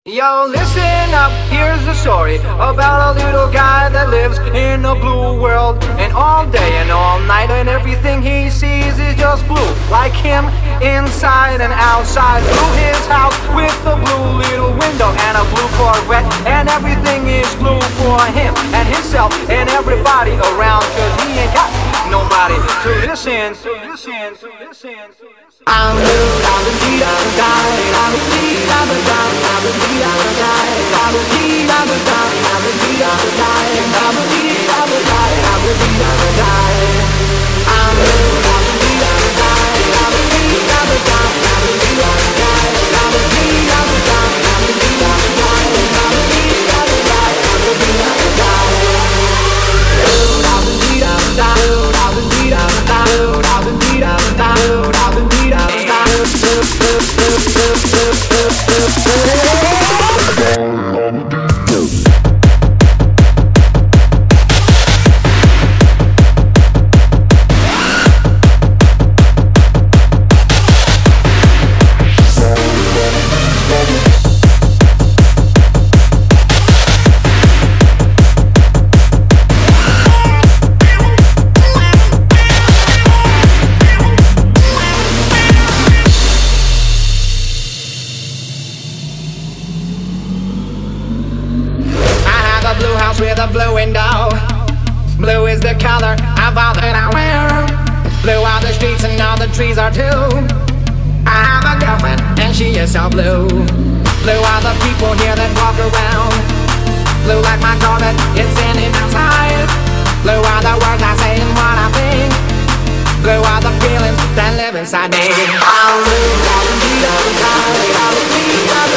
Yo, listen up, here's a story about a little guy that lives in a blue world. And all day and all night and everything he sees is just blue. Like him, inside and outside. Blue his house with a blue little window and a blue Corvette. And everything is blue for him and himself and everybody around. Cause he ain't got nobody to listen. I'm blue, I'm a G, I'm a guy, I'm a G, I'm a guy, I'm a G, I'm a guy, I'm a G, I'm a guy, I'm a G, I'm a guy, I'm a G, I'm a guy, I'm a G, I'm a guy. I'm blue, I'm a G, I'm a guy, I'm a G, I'm a guy, I'm a G, I'm a guy, I'm a G, I'm a guy, I'm a G, I'm a guy, I'm a G, I'm a guy, I'm a G, I'm a guy. Blue, I'm a G, I'm a guy, I'm a G, I'm a guy, I'm a G, I'm a guy, I'm a G. With a blue window. Blue is the color of all that I wear. Blue are the streets and all the trees are too. I have a girlfriend and she is so blue. Blue are the people here that walk around. Blue like my Corvette, it's in and outside. Blue are the words I say and what I think. Blue are the feelings that live inside me. I'm blue, I'm a G, I'm a guy, I'm a G, I'm a